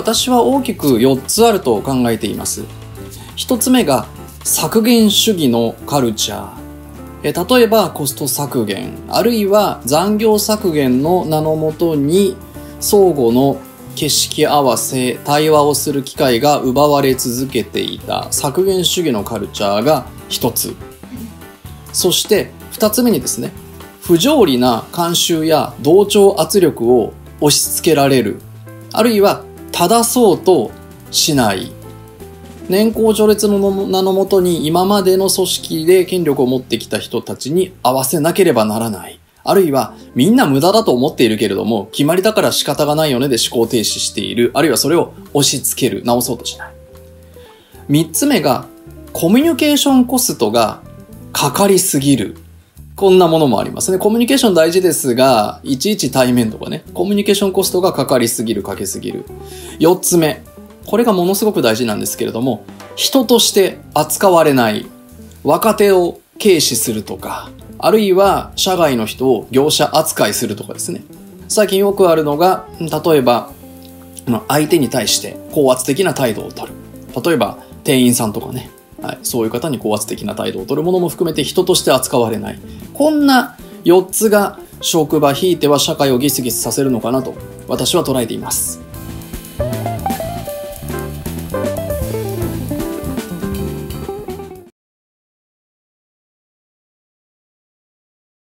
私は大きく4つあると考えています。1つ目が削減主義のカルチャー。例えばコスト削減、あるいは残業削減の名のもとに相互の景色合わせ、対話をする機会が奪われ続けていた削減主義のカルチャーが1つ。そして2つ目にですね、不条理な慣習や同調圧力を押し付けられる、あるいは正そうとしない、年功序列の名のもとに今までの組織で権力を持ってきた人たちに合わせなければならない、あるいはみんな無駄だと思っているけれども決まりだから仕方がないよねで思考停止している、あるいはそれを押し付ける、直そうとしない。3つ目がコミュニケーションコストがかかりすぎる。こんなものもありますね。コミュニケーション大事ですが、いちいち対面とかね、コミュニケーションコストがかかりすぎる、かけすぎる。4つ目。これがものすごく大事なんですけれども、人として扱われない。若手を軽視するとか、あるいは社外の人を業者扱いするとかですね。最近よくあるのが、例えば、相手に対して高圧的な態度を取る。例えば、店員さんとかね。はい、そういう方に高圧的な態度を取るものも含めて人として扱われない。こんな4つが職場ひいては社会をギスギスさせるのかなと私は捉えています。